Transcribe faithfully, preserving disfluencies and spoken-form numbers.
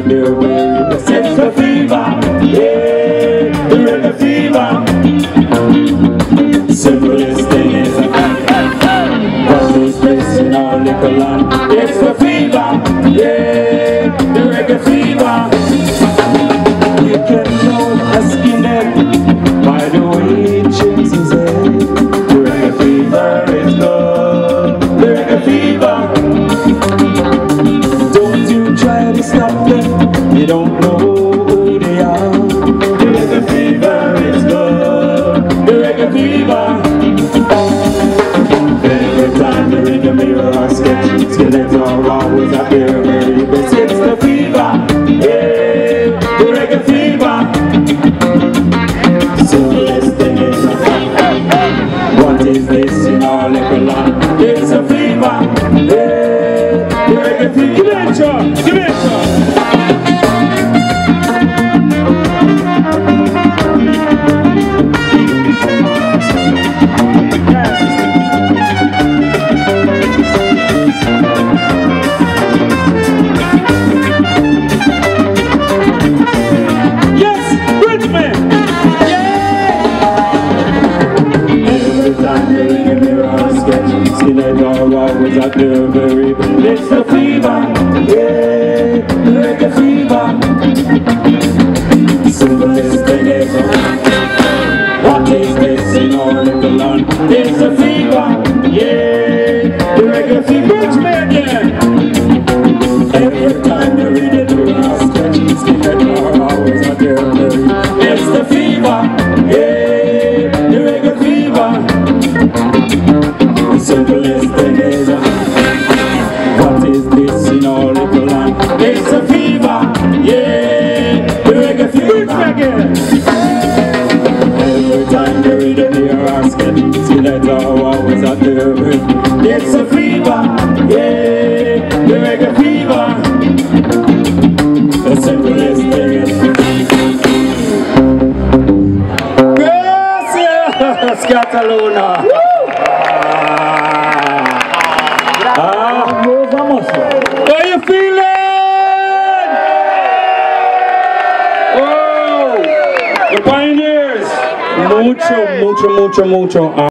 at their very best. It's the fever, yeah, the reggae fever. Simplest thing is a what is this in our little land? It's the fever, yeah, the reggae fever. You can know a skinhead by the way he shakes his head. The reggae fever is good, the reggae fever. Don't you try to stop them, you don't know who they are. The reggae fever is good, the reggae fever. Every time the reggae mirror or sketch, skeletons are always at their very best. It's the fever, yeah, the reggae fever. Simplest thing is a what is this in our little land? It's a fever, yeah, the reggae fever. Give it a shot, give it a shot. Skinheads are always at their very best. It's the fever, yeah, the reggae fever. Simplest thing is what is this in our little land? It's the fever, yeah, the reggae fever. Bridge me again. Every time you read it, you ask questions. Skinheads are always at their very best. It's the fever, yeah, the reggae fever. The simplest thing is what is this in our little land? It's a fever, yeah, the reggae fever. Every time you read it, you're asking, skinheads are always at their best. It's a fever, yeah, the reggae fever. The simplest thing is gracias, Cataluna. Ah, vamos. How you feeling? Oh, the pioneers. Mucho, mucho, mucho, mucho.